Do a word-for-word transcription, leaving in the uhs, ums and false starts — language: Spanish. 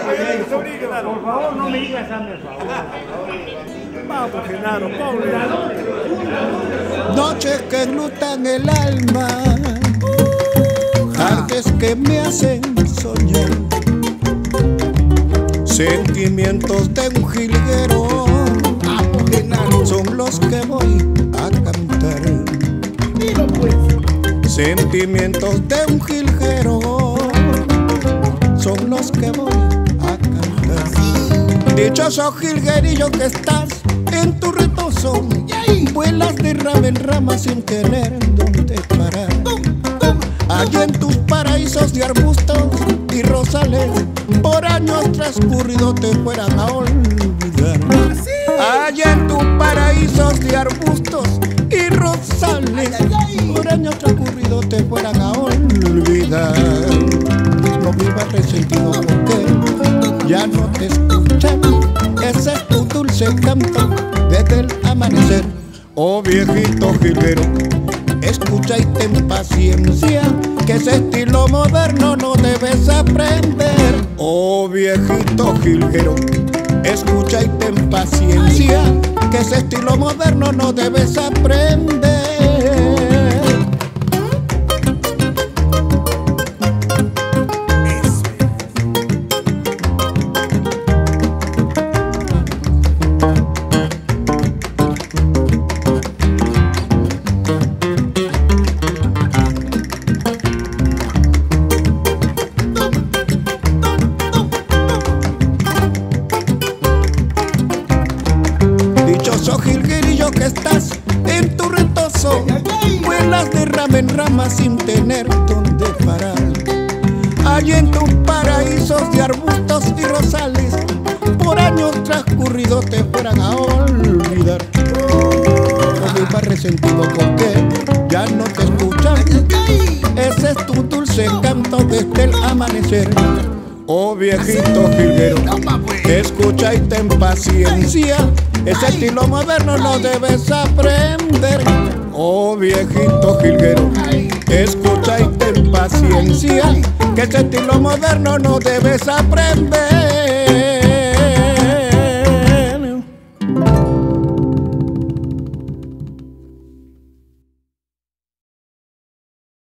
Por favor, no me digas a mi favor. Vamos, Genaro, pobre. Noches que enlutan el alma, tardes que me hacen soñar, sentimientos de un jilguero son los que voy a cantar. Sentimientos de un jilguero son los que voy a cantar. Dichoso jilguerillo que estás en tu retozo, vuelas de rama en rama sin tener dónde parar. Allí en tus paraísos de arbustos y rosales, por años transcurridos te fueran a olvidar. Allá en tus paraísos de arbustos y rosales, por años transcurridos te fueran a olvidar. No vivas resentido porque ya no te escuchan, ese es tu dulce canto desde el amanecer. Oh viejito jilguero, escucha y ten paciencia, que ese estilo moderno no debes aprender. Oh viejito jilguero, escucha y ten paciencia, que ese estilo moderno no debes aprender. Dichoso jilguerillo que estás en tu retozo, vuelas de rama en rama sin tener dónde parar. Allí en tus paraísos de arbustos y rosales, por años transcurridos te fueran a olvidar. No vivas resentido porque ya no te escuchan, ese es tu dulce canto desde el amanecer. Oh viejito jilguero, escucha y ten paciencia, ese estilo moderno no debes aprender. Oh viejito jilguero, escucha y ten paciencia, que ese estilo moderno no debes aprender.